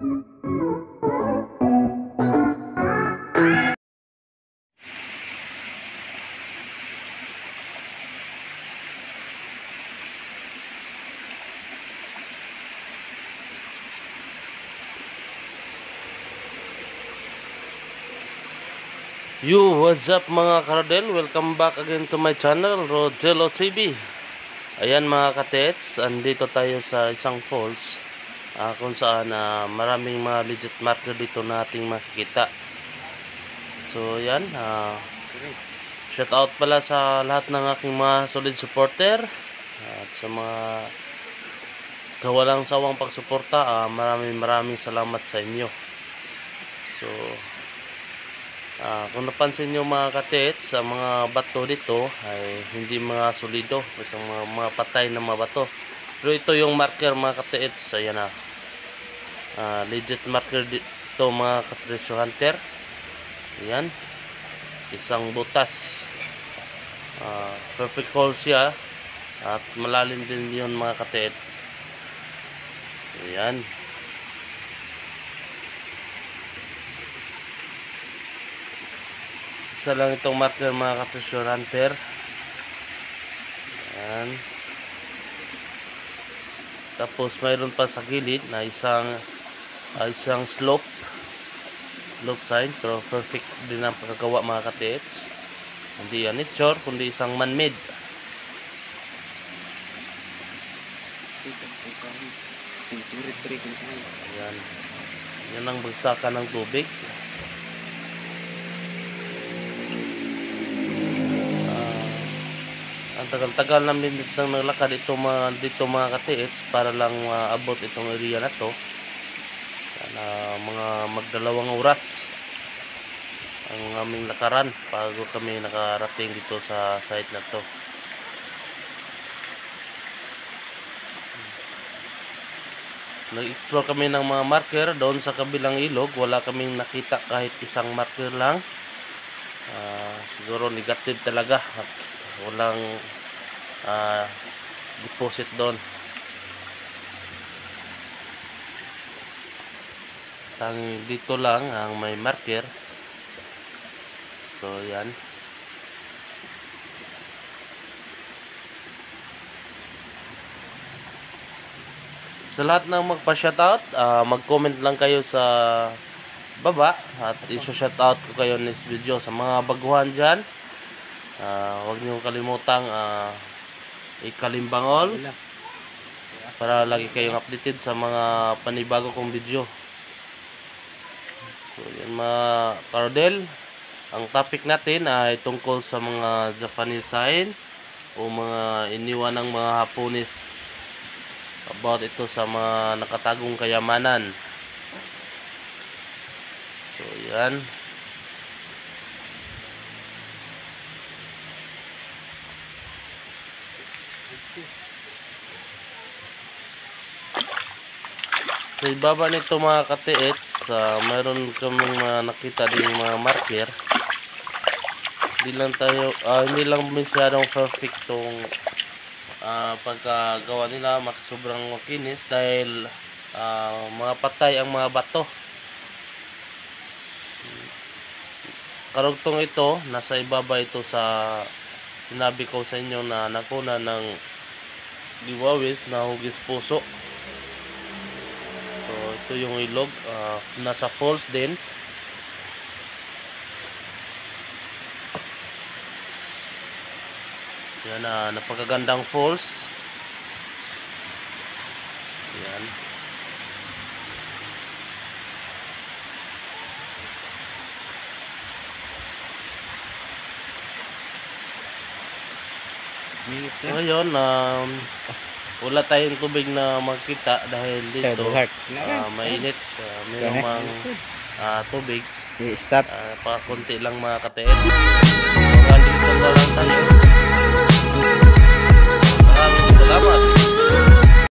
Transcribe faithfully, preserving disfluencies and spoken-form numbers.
Yo, what's up mga karodel? Welcome back again to my channel, Rodelo T V. Ayan mga katets, andito tayo sa isang falls uh, kung saan uh, maraming mga legit marker dito nating makikita. So yan, uh, shout out pala sa lahat ng aking mga solid supporter uh, at sa mga kawalang sawang pagsuporta. uh, maraming maraming salamat sa inyo. So Uh, kung napansin nyo mga katets, sa mga bato dito ay hindi mga solido, isang mga, mga patay na mga bato. Pero ito yung marker mga katets. Ayan na, uh, legit marker dito mga katretso hunter. Ayan, isang butas, uh, perfect hole siya at malalim din yun mga katets. Ayan, isa lang itong marker mga ka-treasure hunter. Ayan. Tapos mayroon pa sa gilid na isang uh, isang slope slope sign, pero perfect din ang pagkagawa mga katets. Hindi yan nature kundi isang man-made. Ayan. Yan ang bagsakan ng tubig. Ang tagal-tagal namin dito nang naglakad ito mga, dito mga katits para lang maabot uh, itong area na to. Uh, mga magdalawang oras ang aming lakaran bago kami nakarating dito sa site na to. Nag-explore kami ng mga marker doon sa kabilang ilog. Wala kaming nakita kahit isang marker lang. Uh, siguro negative talaga at walang uh, deposit doon. Tang dito lang ang may marker. So yan. Sa lahat ng magpa-shoutout, uh, mag-comment lang kayo sa baba at i-shoutout ko kayo next video. Sa mga baguhan dyan, Uh, huwag niyo kalimutang uh, ikalimbang all para lagi kayong updated sa mga panibago kong video. So yan mga karodel, ang topic natin ay tungkol sa mga Japanese sign o mga iniwan ng mga Hapones about ito sa mga nakatagong kayamanan. So yan. Sa ibaba nito mga ka-T H, uh, mayroon kaming mga nakita din mga marker. Hindi lang tayo, uh, hindi lang masyadong perfect tong uh, pagkagawa nila, sobrang makinis dahil uh, mga patay ang mga bato. Karugtong ito, nasa ibaba ito sa sinabi ko sa inyo na nakuna ng giwawis na hugis puso. So ito yung ilog, uh, nasa falls din. Yan, uh, napakagandang falls. Yan. So ngayon, um, wala tayong tubig na makita dahil dito uh, mainit, uh, mayroong mga uh, tubig. Stop. Uh, pakunti lang mga ka-T H. Hanggang dito na lang tayo. Maraming salamat.